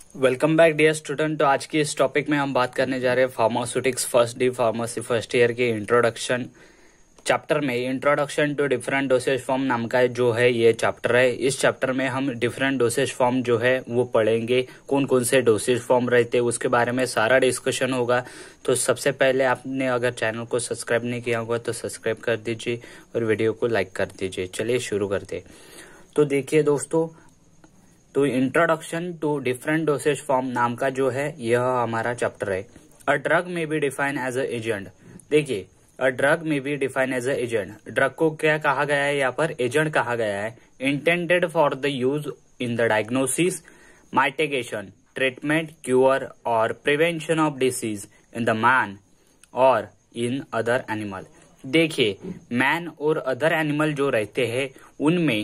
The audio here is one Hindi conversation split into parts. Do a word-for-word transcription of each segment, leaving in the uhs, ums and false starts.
Welcome back dear student. तो आज की इस टॉपिक में हम बात करने जा रहे हैं pharmaceutics first D pharmacy first year के इंट्रोडक्शन चैप्टर में। Introduction to different dosage form नाम का जो है ये चैप्टर है। इस चैप्टर में हम डिफरेंट डोसेज फॉर्म जो है वो पढ़ेंगे, कौन कौन से डोसेज फॉर्म रहते हैं उसके बारे में सारा डिस्कशन होगा। तो सबसे पहले आपने अगर चैनल को सब्सक्राइब नहीं किया होगा तो सब्सक्राइब कर दीजिए और वीडियो को लाइक कर दीजिए। चलिए शुरू करते। तो देखिए दोस्तों, तो introduction to different dosage form नाम का जो है यह हमारा चैप्टर है। A drug may be define as a agent. देखिए, a drug may be define as a agent. Drug को क्या कहा गया है? यहाँ पर एजेंट कहा गया है। Intended for the use in the diagnosis, mitigation, treatment, cure और prevention of disease in the man और इन अदर एनिमल। देखिए, मैन और अदर एनिमल जो रहते हैं उनमें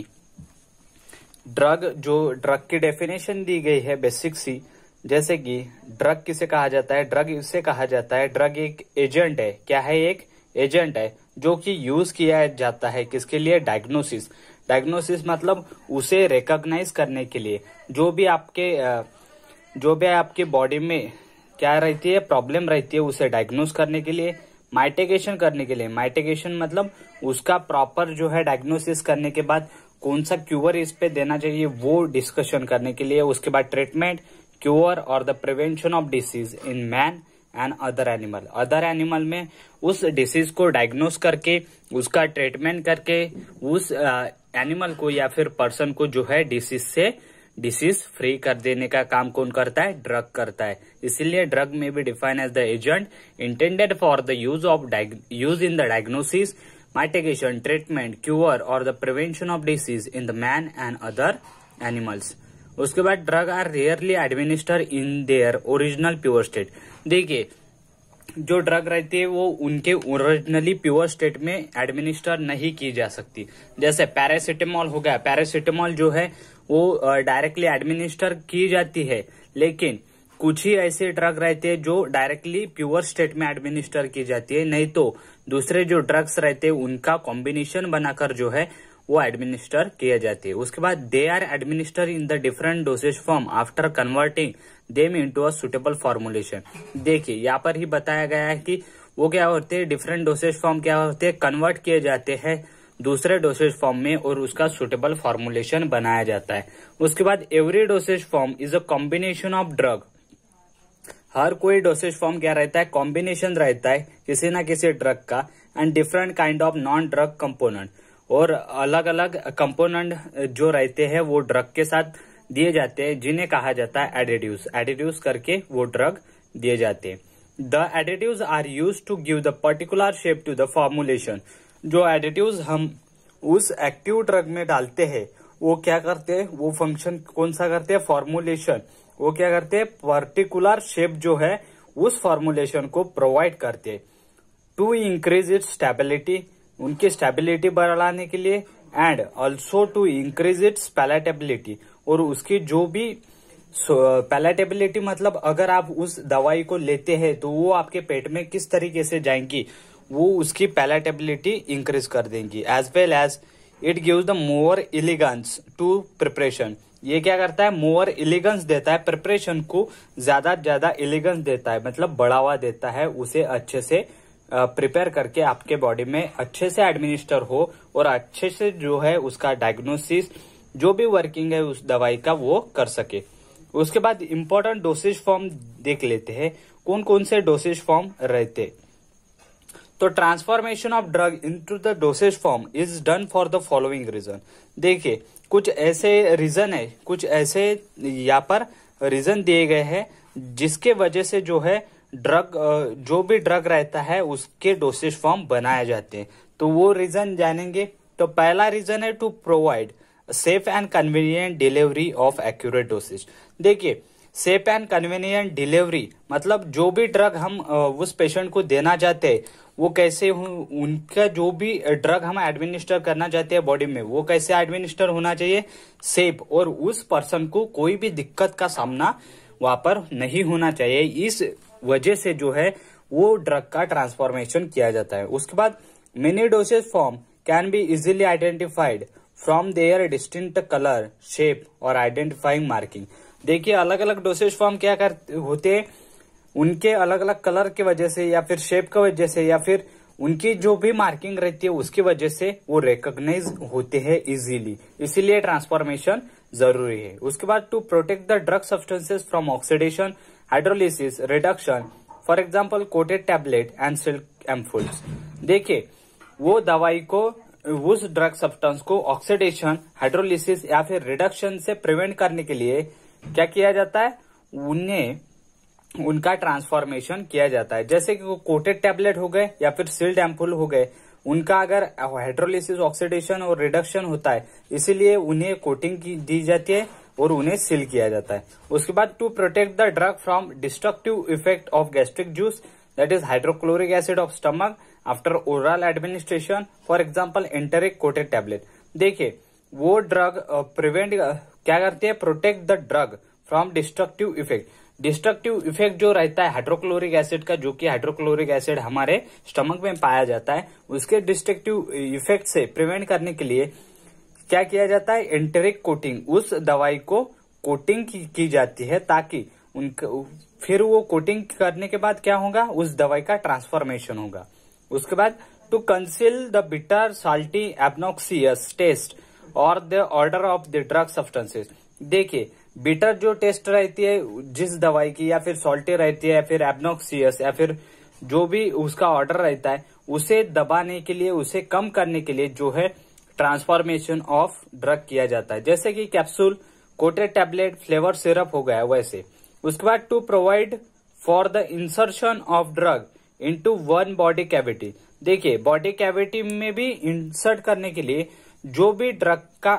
ड्रग जो ड्रग की डेफिनेशन दी गई है बेसिक सी, जैसे कि ड्रग किसे कहा जाता है? ड्रग इससे कहा जाता है, ड्रग एक एजेंट है। क्या है? एक एजेंट है जो कि यूज किया जाता है किसके लिए? डायग्नोसिस। डायग्नोसिस मतलब उसे रिकॉग्नाइज करने के लिए, जो भी आपके जो भी आपके बॉडी में क्या रहती है, प्रॉब्लम रहती है, उसे डायग्नोस करने के लिए। माइटिगेशन करने के लिए, माइटिगेशन मतलब उसका प्रॉपर जो है डायग्नोसिस करने के बाद कौन सा क्यूर इस पे देना चाहिए वो डिस्कशन करने के लिए। उसके बाद ट्रीटमेंट, क्यूर और the prevention of disease in man and other animal. Other animal में उस डिसीज को डायग्नोस करके उसका ट्रीटमेंट करके उस एनिमल को या फिर पर्सन को जो है डिसीज से डिसीज फ्री कर देने का काम कौन करता है? ड्रग करता है। इसीलिए drug may be define as the agent intended for the use of use in the diagnosis, mitigation, treatment, cure or the prevention of disease in the man and other animals। उसके बाद drug are rarely administer in their original pure state. देखिए, जो ड्रग रहती है वो उनके ओरिजिनली प्योर स्टेट में एडमिनिस्टर नहीं की जा सकती। जैसे पैरासिटामोल हो गया, पैरासिटामोल जो है वो डायरेक्टली एडमिनिस्टर की जाती है, लेकिन कुछ ही ऐसे ड्रग रहते हैं जो डायरेक्टली प्योर स्टेट में एडमिनिस्टर की जाती है, नहीं तो दूसरे जो ड्रग्स रहते हैं उनका कॉम्बिनेशन बनाकर जो है वो एडमिनिस्टर किया जाती है। उसके बाद they are administer in the different dosage form after converting them into a suitable formulation. देखिए, यहाँ पर ही बताया गया है कि वो क्या होते हैं, डिफरेंट डोसेज फॉर्म क्या होते हैं, कन्वर्ट किए जाते हैं दूसरे डोसेज फॉर्म में और उसका सुटेबल फॉर्मुलेशन बनाया जाता है। उसके बाद every dosage form is a combination of drug. हर कोई डोसेज फॉर्म क्या रहता है? कॉम्बिनेशन रहता है किसी ना किसी ड्रग का and different kind of non drug component. और अलग अलग कंपोनेंट जो रहते हैं वो ड्रग के साथ दिए जाते हैं, जिन्हें कहा जाता है एडिटिव्स। एडिटिव्स करके वो ड्रग दिए जाते हैं। The additives are used to give the particular shape to the formulation. जो एडिटिव्स हम उस एक्टिव ड्रग में डालते हैं वो क्या करते हैं? वो फंक्शन कौन सा करते हैं? फॉर्मुलेशन। वो क्या करते हैं? पर्टिकुलर शेप जो है उस फॉर्मुलेशन को प्रोवाइड करते हैं टू इंक्रीज इट्स स्टेबिलिटी, उनकी स्टेबिलिटी बढ़ाने के लिए, and also to increase its palatability. और उसकी जो भी पैलेटेबिलिटी मतलब अगर आप उस दवाई को लेते हैं तो वो आपके पेट में किस तरीके से जाएंगी, वो उसकी पैलेटेबिलिटी इंक्रीज कर देंगी। As well as it gives the more elegance to preparation. ये क्या करता है? मोर एलिगेंस देता है, प्रिपरेशन को ज्यादा ज्यादा एलिगेंस देता है, मतलब बढ़ावा देता है, उसे अच्छे से प्रिपेयर करके आपके बॉडी में अच्छे से एडमिनिस्टर हो और अच्छे से जो है उसका डायग्नोसिस जो भी वर्किंग है उस दवाई का वो कर सके। उसके बाद इंपॉर्टेंट डोसेज फॉर्म देख लेते हैं, कौन कौन से डोसेज फॉर्म रहते। तो transformation of drug into the dosage form is done for the following reason. देखिए, कुछ ऐसे रीजन है, कुछ ऐसे यहाँ पर रीजन दिए गए हैं जिसके वजह से जो है ड्रग जो भी ड्रग रहता है उसके डोसेज फॉर्म बनाए जाते हैं। तो वो रीजन जानेंगे। तो पहला रीजन है to provide safe and convenient delivery of accurate dosage. देखिए, सेफ एंड कन्वीनियंट डिलीवरी मतलब जो भी ड्रग हम उस पेशेंट को देना चाहते हैं वो कैसे, उनका जो भी ड्रग हम एडमिनिस्टर करना चाहते हैं बॉडी में वो कैसे एडमिनिस्टर होना चाहिए? सेफ, और उस पर्सन को कोई भी दिक्कत का सामना वहां पर नहीं होना चाहिए। इस वजह से जो है वो ड्रग का ट्रांसफॉर्मेशन किया जाता है। उसके बाद many dosage form can be easily identified from their distinct colour, shape और आइडेंटिफाइंग मार्किंग। देखिए अलग अलग डोसेज फॉर्म क्या कर होते हैं, उनके अलग अलग कलर की वजह से या फिर शेप की वजह से या फिर उनकी जो भी मार्किंग रहती है उसकी वजह से वो रिकॉग्नाइज होते हैं इजीली, इसीलिए ट्रांसफॉर्मेशन जरूरी है। उसके बाद to protect the drug substances from oxidation, hydrolysis, reduction, for example coated tablet and sealed ampoules. देखिए वो दवाई को, उस ड्रग सब्सटेंस को ऑक्सीडेशन, हाइड्रोलिसिस या फिर रिडक्शन से प्रिवेंट करने के लिए क्या किया जाता है, उन्हें उनका ट्रांसफॉर्मेशन किया जाता है। जैसे कि कोटेड टैबलेट हो गए या फिर सील्ड एम्पुल हो गए, उनका अगर हाइड्रोलिसिस, ऑक्सीडेशन और रिडक्शन होता है, इसीलिए उन्हें कोटिंग की दी जाती है और उन्हें सील किया जाता है। उसके बाद to protect the drug from destructive effect of gastric juice, that is hydrochloric acid of stomach after oral administration, for example enteric coated tablet. देखिए वो ड्रग प्रिवेंट क्या करती है, protect the drug from destructive effect. Destructive effect जो रहता है हाइड्रोक्लोरिक एसिड का, जो कि हाइड्रोक्लोरिक एसिड हमारे स्टमक में पाया जाता है, उसके डिस्ट्रक्टिव इफेक्ट से प्रिवेंट करने के लिए क्या किया जाता है, एंटेरिक कोटिंग, उस दवाई को कोटिंग की, की जाती है ताकि उनका फिर वो कोटिंग करने के बाद क्या होगा, उस दवाई का ट्रांसफॉर्मेशन होगा। उसके बाद to conceal the bitter, salty, obnoxious taste और the odour of the drug substances. देखिए बिटर जो टेस्ट रहती है जिस दवाई की, या फिर सॉल्टी रहती है, या फिर एब्नॉक्सियस, या फिर जो भी उसका ऑर्डर रहता है, उसे दबाने के लिए, उसे कम करने के लिए जो है ट्रांसफॉर्मेशन ऑफ ड्रग किया जाता है। जैसे कि capsule, coated tablet, flavour syrup हो गया वैसे। उसके बाद to provide for the insertion of drug into one body cavity. देखिए बॉडी कैविटी में भी इंसर्ट करने के लिए जो भी ड्रग का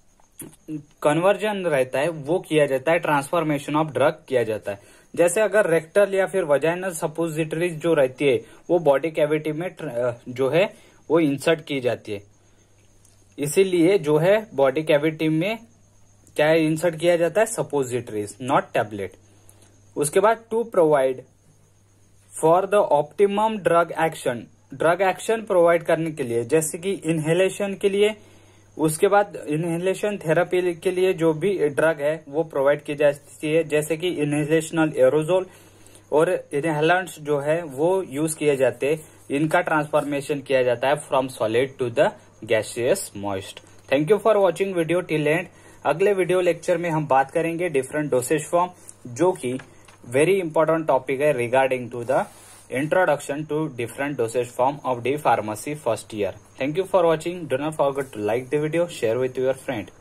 कन्वर्जन रहता है वो किया जाता है, ट्रांसफॉर्मेशन ऑफ ड्रग किया जाता है। जैसे अगर रेक्टल या फिर वजाइनल सपोजिटरीज जो रहती है वो बॉडी कैविटी में जो है वो इंसर्ट की जाती है, इसीलिए जो है बॉडी कैविटी में क्या इंसर्ट किया जाता है, सपोजिटरीज, नॉट टैबलेट। उसके बाद to provide for the optimum drug action, drug action provide करने के लिए, जैसे कि इनहेलेशन के लिए। उसके बाद इनहेलेशन थेरेपी के लिए जो भी ड्रग है वो प्रोवाइड की जाती है, जैसे कि इनहेलेशनल एरोजोल और इनहेलेंट्स जो है वो यूज किए जाते हैं। इनका ट्रांसफॉर्मेशन किया जाता है from solid to the gaseous moist. Thank you for watching video till end. अगले वीडियो लेक्चर में हम बात करेंगे डिफरेंट डोसेज फॉर्म, जो कि वेरी इंपॉर्टेंट टॉपिक है regarding to the introduction to different dosage form of D pharmacy first year. Thank you for watching. Do not forget to like the video, share with your friend.